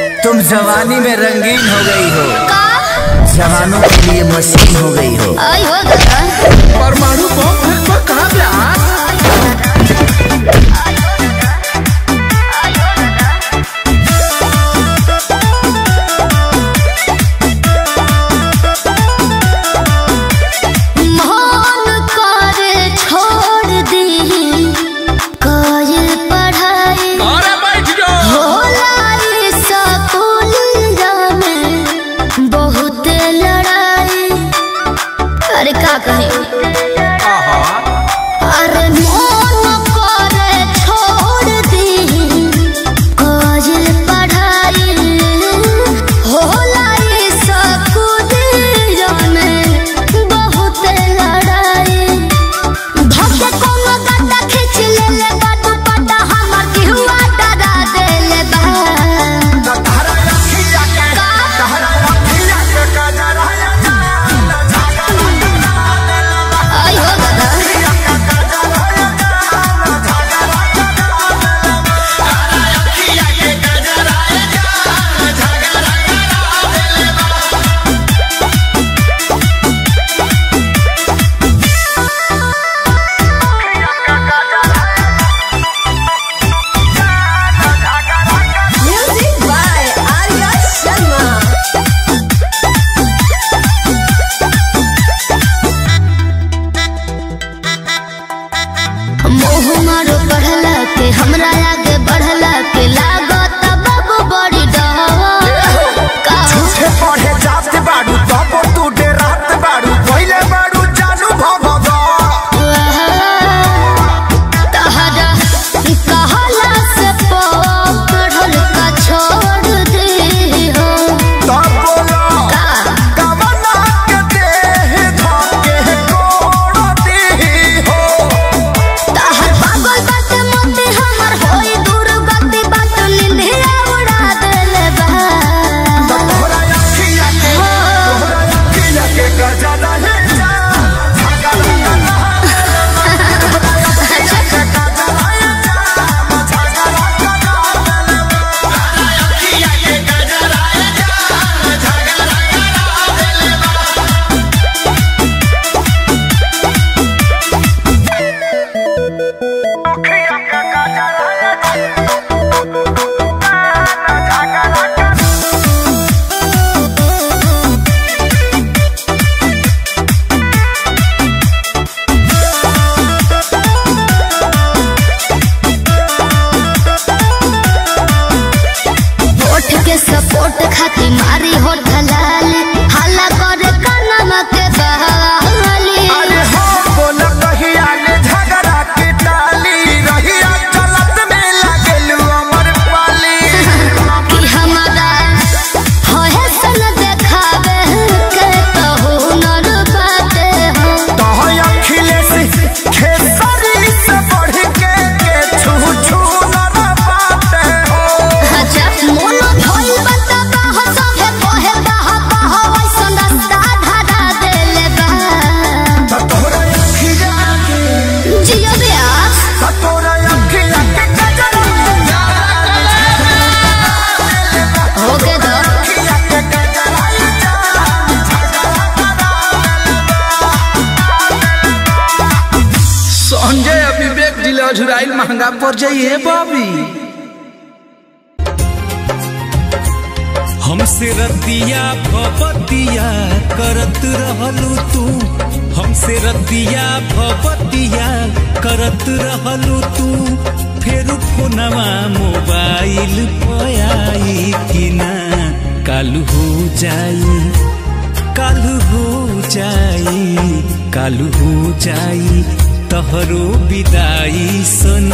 तुम जवानी में रंगीन हो गई हो, जवानों के लिए मशीन हो गई हो। परमाणु बम कहाँ पे महंगा पड़ जाइए बाबी। हमसे रतिया भपतिया करत रहलू तू, हमसे रतिया भपतिया करत रहलू तू, फिर फोनवा मोबाइल पयाई कि ना कालू हो जाई, कालू हो जाई, कालू हो जाई तहरो विदाई सन